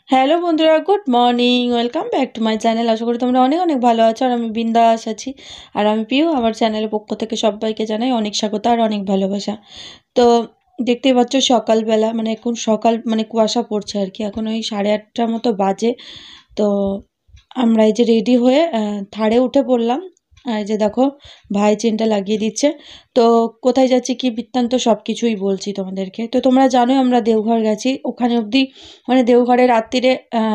Hello বন্ধুরা, good morning, welcome back to my channel. আশা করি তোমরা অনেক অনেক ভালো আছো। আর আমি বিন্দাস আছি। আর আমি পিউ, আমার চ্যানেলের পক্ষ থেকে সবাইকে জানাই অনেক স্বাগত আর অনেক ভালোবাসা। তো দেখতেই পাচ্ছ সকালবেলা, মানে এখন সকাল মানে কুয়াশা পড়ছে আর কি। এখন ওই 8:30টার মতো বাজে। তো আমরা এই যে রেডি হয়ে থাড়ে উঠে পড়লাম। আর এই যে দেখো, ভাই চেনটা লাগিয়ে দিচ্ছে। তো কোথায় যাচ্ছি কি বৃত্তান্ত সব কিছুই বলছি তোমাদেরকে। তো তোমরা জানো আমরা দেওঘর গেছি, ওখানে অবধি মানে দেওঘরে রাত্রিরে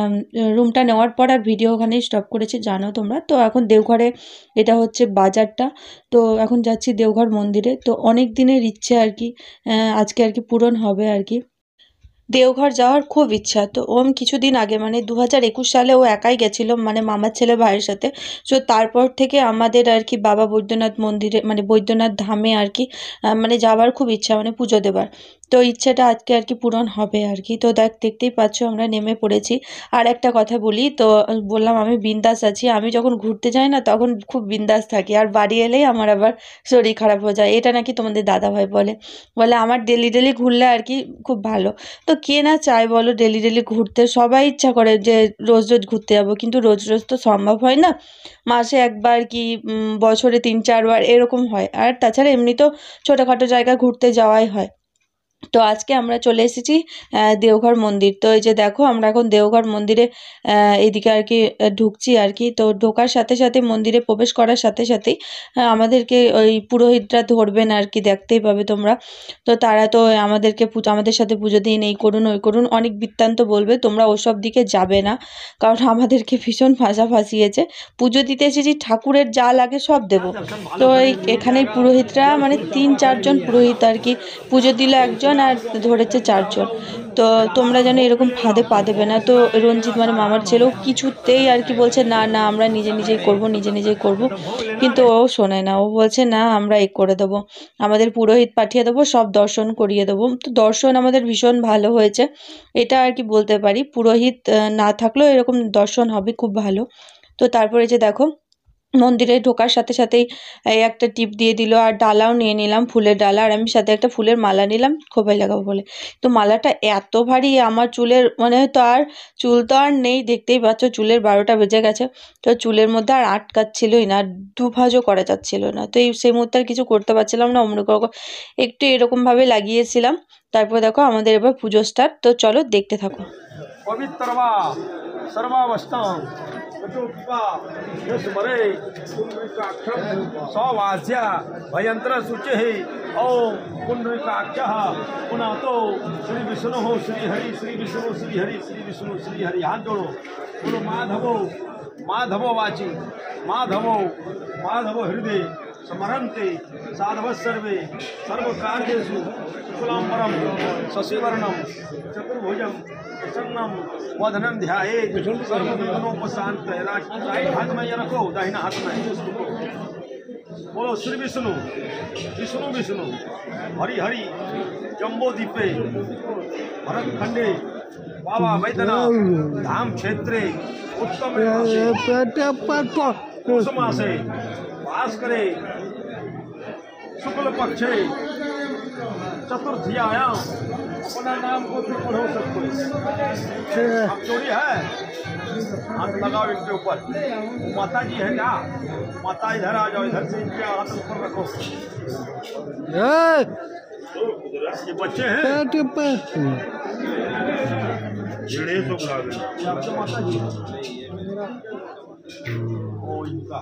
রুমটা নেওয়ার পর আর ভিডিও ওখানেই স্টপ করেছি, জানো তোমরা। তো এখন দেওঘরে এটা হচ্ছে বাজারটা। তো এখন যাচ্ছি দেওঘর মন্দিরে। তো অনেক দিনের ইচ্ছে আর কি, আজকে আর কি পূরণ হবে আর কি। দেওঘর যাওয়ার খুব ইচ্ছা। তো ওম কিছুদিন আগে মানে 2021 সালে ও একাই গেছিল, মানে মামার ছেলে ভাইয়ের সাথে। তো তারপর থেকে আমাদের আর কি বাবা বৈদ্যনাথ মন্দিরে মানে বৈদ্যনাথ ধামে আর কি মানে যাওয়ার খুব ইচ্ছা, মানে পুজো দেবার। তো ইচ্ছাটা আজকে আর কি পূরণ হবে আর কি। তো দেখতেই পাচ্ছ আমরা নেমে পড়েছি। আর একটা কথা বলি, তো বললাম আমি বিন্দাস আছি। আমি যখন ঘুরতে যাই না তখন খুব বিন্দাস থাকি, আর বাড়ি এলেই আমার আবার শরীর খারাপ হয়ে যায়। এটা নাকি তোমাদের দাদাভাই বলে বলে আমার ডেলি ডেলি ঘুরলে আর কি খুব ভালো। তো কে না চায় বলো ডেলি ডেলি ঘুরতে? সবাই ইচ্ছা করে যে রোজ রোজ ঘুরতে যাবো, কিন্তু রোজ রোজ তো সম্ভব হয় না। মাসে একবার কি বছরে 3-4 বার এরকম হয়। আর তাছাড়া এমনি তো ছোটোখাটো জায়গা ঘুরতে যাওয়াই হয়। তো আজকে আমরা চলে এসেছি দেওঘর মন্দির। তো এই যে দেখো আমরা এখন দেওঘর মন্দিরে এইদিকে আর কি ঢুকছি আর কি। তো ঢোকার সাথে সাথে মন্দিরে প্রবেশ করার সাথে সাথেই আমাদেরকে ওই পুরোহিতরা ধরবেন আর কি, দেখতেই পাবে তোমরা। তো তারা তো আমাদেরকে আমাদের সাথে পুজো দিন, এই করুন ওই করুন, অনেক বৃত্তান্ত বলবে। তোমরা ওসব দিকে যাবে না, কারণ আমাদেরকে ভীষণ ফাঁসিয়েছে। পুজো দিতে এসেছি, ঠাকুরের যা লাগে সব দেবো। তো এখানে পুরোহিতরা মানে 3-4 জন পুরোহিত আর কি, পুজো দিল একজন আর ধরেছে 4 জন। তো তোমরা যেন এরকম ফাঁদে পা দেবে না। তো রঞ্জিত মানে মামার ছেলেও কিছুতেই আর কি বলছে না না আমরা নিজে নিজেই করব। কিন্তু ও শোনে না, ও বলছে না আমরা করে দেবো, আমাদের পুরোহিত পাঠিয়ে দেবো, সব দর্শন করিয়ে দেবো। তো দর্শন আমাদের ভীষণ ভালো হয়েছে, এটা আর কি বলতে পারি। পুরোহিত না থাকলেও এরকম দর্শন হবে খুব ভালো। তো তারপরে যে দেখো মন্দিরে ঢোকার সাথে সাথেই এই একটা টিপ দিয়ে দিল, আর ডালাও নিয়ে নিলাম, ফুলের ডালা। আর আমি সাথে একটা ফুলের মালা নিলাম খোপায় লাগাবো বলে। তো মালাটা এত ভারী, আমার চুলের মানে তো আর চুল তো আর নেই, দেখতেই পাচ্ছ চুলের 12টা বেজে গেছে। তো চুলের মধ্যে আর আটকাচ্ছিলই না, দুভাজও করা যাচ্ছিল না। তো সেই মুহূর্তে আর কিছু করতে পারছিলাম না, অমনি করে একটু এরকমভাবে লাগিয়েছিলাম। তারপর দেখো আমাদের এবার পুজো স্টার্ট। তো চলো দেখতে থাকো। पवित्रवा सर्वावस्थां चतुर्पा यस्मरे पुंडरीकाक्षं सौवास्या भयंत्र शुचिः ओम पुंडरीकाक्षः पुनातो श्री विष्णु श्री हरि श्री विष्णु श्री हरि श्री विष्णु श्री हरि। हाथ जोड़ो, बोलो माधवो माधवो वाची माधवो माधवो हृदय स्मरन्ते साधव सर्वे सर्वकार्येषु शुक्लांबरं शशिवर्णं चतुर्भुजं प्रसन्नं वदनं ध्यायेत् सर्वविघ्नोपशान्तये। राइट हाथ में ये रखो, दाहिना हाथ में बोलो श्री विष्णु विष्णु विष्णु हरि हरि जम्बोदीपे भरतखंडे बाबा वैद्यनाथ धाम क्षेत्रे उत्तम मासे वास करे शुक्ल पक्षे चतुर्थीयाम। अपना नाम को भी पढ़ो सबको। अब चोरी है, हाथ लगाओ इनके ऊपर। माता जी है क्या? माता इधर आ जाओ, इधर से इनके हाथ ऊपर रखो। ये बच्चे हैं आपके माता जी ओ इनका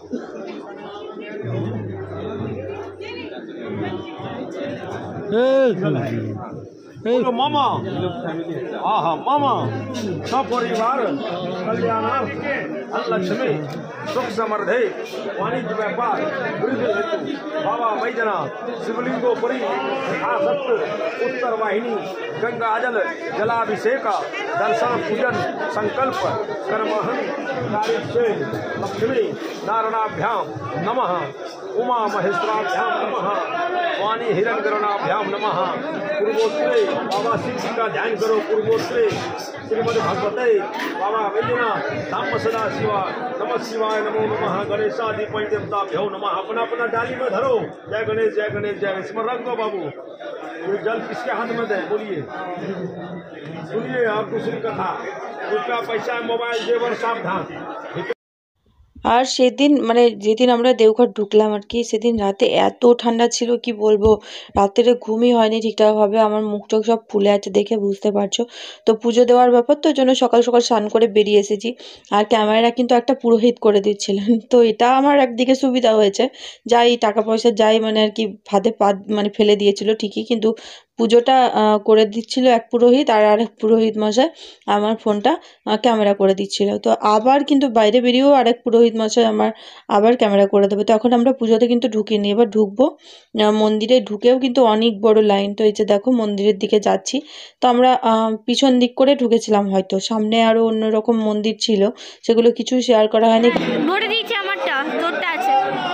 बोलो मामा, हाँ हाँ मामा सपरिवार कल्याणार्थ लक्ष्मी सुख समृद्धि वाणिज्य व्यापार वृद्धि हेतु बाबा वैद्यनाथ शिवलिंगोपरि आसक्त उत्तर वाहिनी गंगा जल जलाभिषेक दर्शन पूजन संकल्प कर्महन कार्यक्षे लक्ष्मी नारायणाभ्याम नमः उमा महेश्वराभ्याम नमः वाणी हिरण्यगरुणाभ्याम नमः। पूर्वोत्तरे बाबा शिव जी का ध्यान करो। पूर्वोत्तरे श्रीमद भगवते बाबा वैद्यनाथ धाम सदा शिवा नमः शिवाय नमो नमः। गणेशादि पंचदेवताभ्यो नमः। अपना अपना डाली में धरो। जय गणेश जय गणेश जय गणेश। स्मरण रखो बाबू। ये जल किसके हाथ में दे बोलिए, सुनिए आप दूसरी कथा। रुपया पैसा मोबाइल जेवर सावधान। আর সেদিন মানে যেদিন আমরা দেওঘর ঢুকলাম আর কি, সেদিন রাতে এত ঠান্ডা ছিল কি বলবো, রাত্রে ঘুমই হয়নি ঠিকঠাকভাবে, আমার মুখ টুখ সব ফুলে আছে দেখে বুঝতে পারছো। তো পুজো দেওয়ার ব্যাপার তো, ওই জন্য সকাল সকাল স্নান করে বেরিয়ে এসেছি। আর ক্যামেরা কিন্তু একটা পুরোহিত করে দিচ্ছিলেন, তো এটা আমার একদিকে সুবিধা হয়েছে, যাই টাকা পয়সা যাই মানে আর কি ফাঁদে পা মানে ফেলে দিয়েছিল ঠিকই, কিন্তু পুজোটা করে দিচ্ছিল এক পুরোহিত, আর আরেক পুরোহিত মশাই আমার ফোনটা ক্যামেরা করে দিচ্ছিল। তো আবার কিন্তু বাইরে বেরিয়েও আরেক পুরোহিত মশাই আমার আবার ক্যামেরা করে দেবে। তো এখন আমরা পুজোতে কিন্তু ঢুকিনি, এবার ঢুকবো। মন্দিরে ঢুকেও কিন্তু অনেক বড় লাইন। তো এই যে দেখো মন্দিরের দিকে যাচ্ছি। তো আমরা পিছন দিক করে ঢুকেছিলাম, হয়তো সামনে আরো অন্যরকম মন্দির ছিল, সেগুলো কিছু শেয়ার করা হয়নি। ভরে দিয়েছি আমারটা, তোরটা আছে।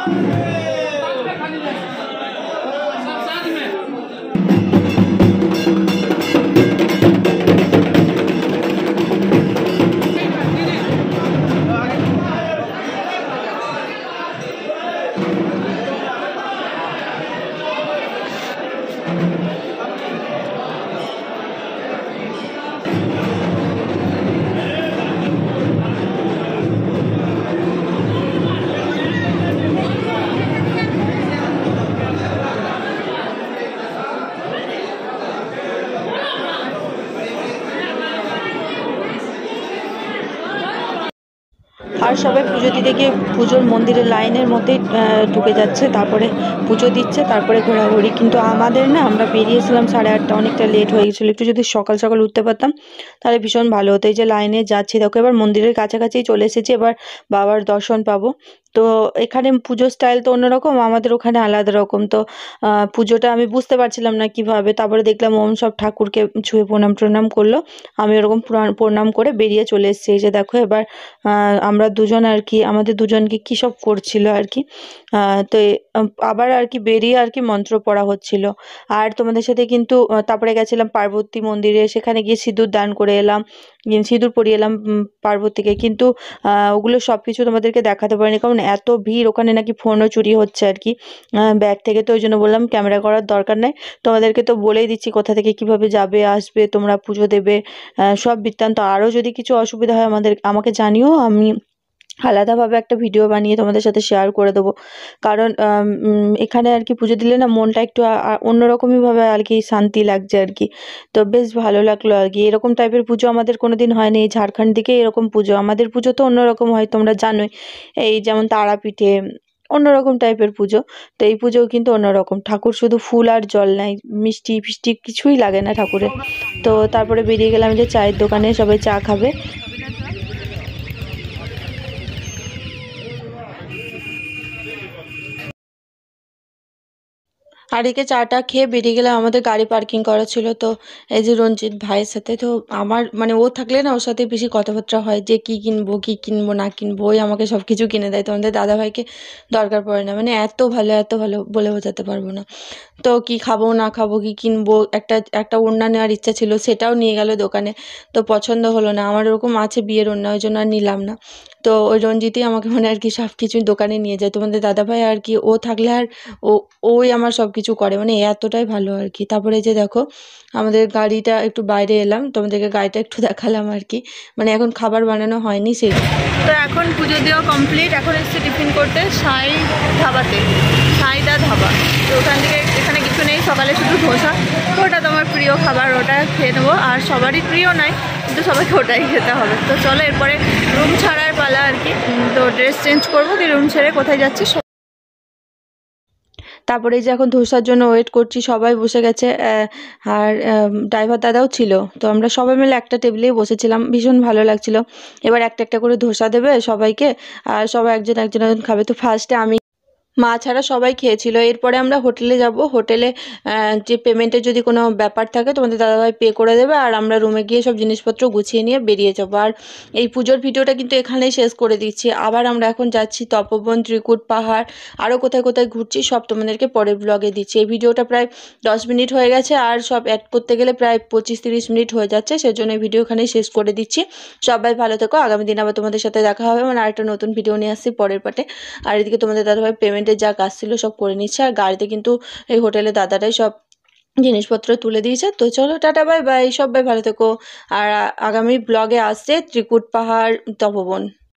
আর সবাই পুজো দিতে গিয়ে পুজোর মন্দিরের লাইনের মধ্যেই ঢুকে যাচ্ছে, তারপরে পুজো দিচ্ছে, তারপরে ঘোরাঘুরি। কিন্তু আমাদের না, আমরা বেরিয়েছিলাম 8:30, অনেকটা লেট হয়ে গেছিলো। একটু যদি সকাল সকাল উঠতে পারতাম তাহলে ভীষণ ভালো হতো। এই যে লাইনে যাচ্ছি দেখো, এবার মন্দিরের কাছাকাছি চলে এসেছি, এবার বাবার দর্শন পাবো। তো এখানে পুজোর স্টাইল তো অন্যরকম, আমাদের ওখানে আলাদা রকম। তো পুজোটা আমি বুঝতে পারছিলাম না কিভাবে, তারপরে দেখলাম ওম সব ঠাকুরকে ছুঁয়ে প্রণাম টনাম করলো, আমি ওরকম প্রণাম করে বেরিয়ে চলে এসেছি। এই যে দেখো এবার আমরা দুজন আর কি, আমাদের দুজনকে কী সব করছিল আর কি। তো আবার আর কি বেরিয়ে আর কি মন্ত্র পড়া হচ্ছিল। আর তোমাদের সাথে কিন্তু তারপরে গেছিলাম পার্বতী মন্দিরে, সেখানে গিয়ে সিঁদুর দান করে এলাম, সিঁদুর পরিয়ে এলাম পার্বতীকে। কিন্তু ওগুলো সব কিছু তোমাদেরকে দেখাতে পারিনি, কারণ এত ভিড়, ওখানে নাকি ফোনও চুরি হচ্ছে আর কি ব্যাগ থেকে। তো ওই জন্য বললাম ক্যামেরা করার দরকার নেই, তোমাদেরকে তো বলেই দিচ্ছি কোথা থেকে কিভাবে যাবে আসবে, তোমরা পুজো দেবে সব বৃত্তান্ত। আরও যদি কিছু অসুবিধা হয় আমাকে জানিও, আমি আলাদাভাবে একটা ভিডিও বানিয়ে তোমাদের সাথে শেয়ার করে দেবো। কারণ এখানে আর কি পুজো দিলে না মনটা একটু অন্যরকমইভাবে আর কি শান্তি লাগছে আর কি। তো বেশ ভালো লাগলো আর কি। এরকম টাইপের পুজো আমাদের কোনোদিন হয়নি, এই ঝাড়খণ্ড দিকে এরকম পুজো। আমাদের পুজো তো অন্যরকম হয়, তোমরা জানোই, এই যেমন তারাপীঠে অন্যরকম টাইপের পুজো। তো এই পুজোও কিন্তু অন্যরকম, ঠাকুর শুধু ফুল আর জল নাই, মিষ্টি ফিষ্টি কিছুই লাগে না ঠাকুরের। তো তারপরে বেরিয়ে গেলাম যে চায়ের দোকানে, সবাই চা খাবে। আর এদিকে চাটা খেয়ে বেরিয়ে গেলাম, আমাদের গাড়ি পার্কিং করা ছিল। তো এই যে রঞ্জিত ভাইয়ের সাথে, তো আমার মানে ও থাকলে না ওর সাথে বেশি কথাবার্তা হয়, যে কী কিনবো না কিনবো, ওই আমাকে সব কিছু কিনে দেয়। তো আমাদের দাদাভাইকে দরকার পড়ে না, মানে এত ভালো বলে বোঝাতে পারবো না। তো কি খাবো না খাবো, কি কিনবো, একটা ওড়না নেওয়ার ইচ্ছা ছিল, সেটাও নিয়ে গেল দোকানে। তো পছন্দ হলো না, আমার ওরকম আছে বিয়ের ওড়না, ওই জন্য আর নিলাম না। তো ওই রঞ্জিতই আমাকে মানে আর কি সব কিছুই দোকানে নিয়ে যায়। তোমাদের দাদাভাই আর কি ও থাকলে আর ওই আমার সব কিছু করে, মানে এতটাই ভালো আর কি। তারপরে যে দেখো আমাদের গাড়িটা একটু বাইরে এলাম, তোমাদেরকে গাড়িটা একটু দেখালাম আর কি, মানে এখন খাবার বানানো হয়নি সেই। তো এখন পুজো দেওয়া কমপ্লিট, এখন এসেছি টিফিন করতে সাই ধাবাতে, সাইদা ধাবা। তো ওখান থেকে এখানে কিছু নেই, সকালে শুধু ধোসা, তো ওটা তোমার প্রিয় খাবার, ওটা খেয়ে নেবো। আর সবারই প্রিয় নয়, কিন্তু সবাইকে ওটাই খেতে হবে। তো চলো এরপরে রুম ছাড়ার পালা আর কি। তো ড্রেস চেঞ্জ করবো, দিয়ে রুম ছেড়ে কোথায় যাচ্ছি। তারপরে এই যে এখন ধোসার জন্য ওয়েট করছি, সবাই বসে গেছে, আর ড্রাইভার দাদাও ছিল। তো আমরা সবাই মিলে একটা টেবিলেই বসেছিলাম, ভীষণ ভালো লাগছিল। এবার একটা একটা করে ধোসা দেবে সবাইকে, আর সবাই একজন খাবে। তো ফার্স্টে আমি, মা ছাড়া সবাই খেয়েছিল। এরপরে আমরা হোটেলে যাব, হোটেলে যে পেমেন্টের যদি কোনো ব্যাপার থাকে তোমাদের দাদাভাই পে করে দেবে, আর আমরা রুমে গিয়ে সব জিনিসপত্র গুছিয়ে নিয়ে বেরিয়ে যাবো। আর এই পুজোর ভিডিওটা কিন্তু এখানেই শেষ করে দিচ্ছি। আবার আমরা এখন যাচ্ছি তপোবন, ত্রিকুট পাহাড়, আরও কোথায় কোথায় ঘুরছি সব তোমাদেরকে পরের ব্লগে দিচ্ছি। এই ভিডিওটা প্রায় 10 মিনিট হয়ে গেছে, আর সব অ্যাড করতে গেলে প্রায় 25-30 মিনিট হয়ে যাচ্ছে, সেজন্য এই ভিডিও এখানেই শেষ করে দিচ্ছি। সবাই ভালো থেকো, আগামী দিন আবার তোমাদের সাথে দেখা হবে, মানে আরেকটা নতুন ভিডিও নিয়ে আসছি পরের পার্টে। আর এদিকে তোমাদের দাদাভাই পেমেন্টের যা কাজ ছিল সব করে নিচ্ছে, আর গাড়িতে কিন্তু এই হোটেলে দাদাটাই সব জিনিসপত্র তুলে দিয়েছে। তো চলো টাটা বাই বাই, সবাই ভালো থেকো। আর আগামী ব্লগে আসছে ত্রিকুট পাহাড় তপবন।